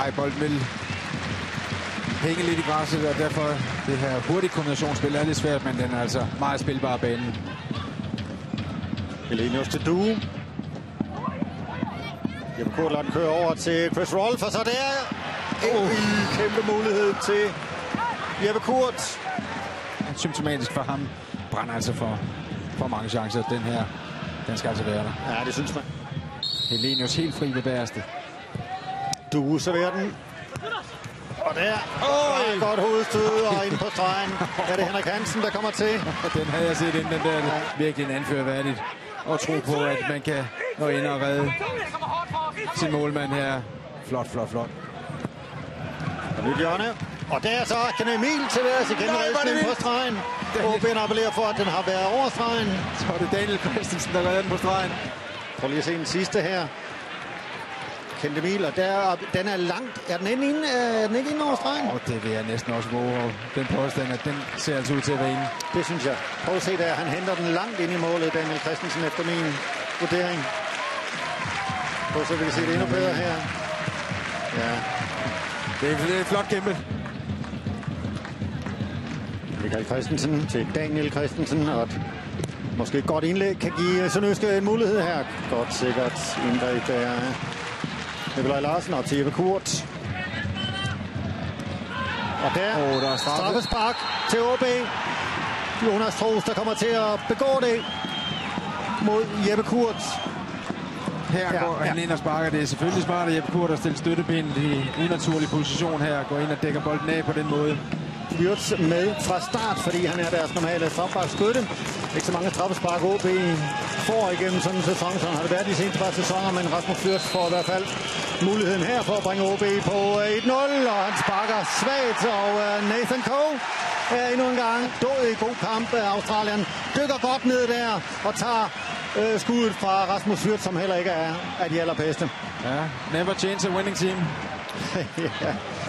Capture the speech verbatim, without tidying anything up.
Ej, bolden vil hænge lidt i græsset, og derfor det her hurtige kombinationsspil er lidt svært, men den er altså meget spilbar banen. Helenius til Due. Jeppe Kurt lader den køre over til Chris Rolfe, og så der en uh. kæmpe mulighed til Jeppe Kurt. Symptomatisk for ham. Brænder altså for, for mange chancer. Den her, den skal altså være der. Ja, det synes man. Helenius helt fri ved bagerste. Due serverer den. Og der oh, godt hovedstød og ind på stregen. Er det Henrik Hansen, der kommer til? Den havde jeg set inden, den der. Ja. Virkelig en anførværdigt. Og tro på, at man kan nå ind og redde sin målmand her. Flot, flot, flot. Og nyt hjørne. Og der så kan Emil til værs igen redden på stregen. O B appellerer for, at den har været over stregen. Så er det Daniel Christensen, der redder den på stregen. Prøv lige at se den sidste her. Kent Emil, og der, den er langt. Er den, inde, er den ikke inde over stregen? Og det vil jeg næsten også våge. Den påstand, at den ser altså ud til at være inde. Det synes jeg. Prøv at se der. Han henter den langt ind i målet, Daniel Christensen, efter min vurdering. Prøv så vi kan se det endnu bedre her. Ja. Det er, det er flot kæmpe. Michael Christensen til Daniel Christensen, og et måske godt indlæg kan give Sønderjyske en mulighed her. Godt sikkert indgreb der. Nikolaj Larsen og til Jeppe Kurt. Og der, oh, der er straffespark til O B. Jonas Troels, der kommer til at begå det mod Jeppe Kurt. Her går ja, han ja. ind og sparker. Det er selvfølgelig smart at Jeppe Kurt at stille støttebenet i unaturlig position her. Går ind og dækker bolden af på den måde. Wirtz med fra start, fordi han er deres normale straffesparkskytte. Ikke så mange straffespark O B får igennem sådan en sæson, så har det været de seneste par sæsoner, men Rasmus Wirtz får i hvert fald muligheden her for at bringe O B på et nul, og han sparker svagt, og Nathan Coe er endnu en gang død i god kamp. Australien dykker godt ned der og tager øh, skuddet fra Rasmus Wirtz, som heller ikke er af de allerbedste. Ja, never change a winning team. Ja.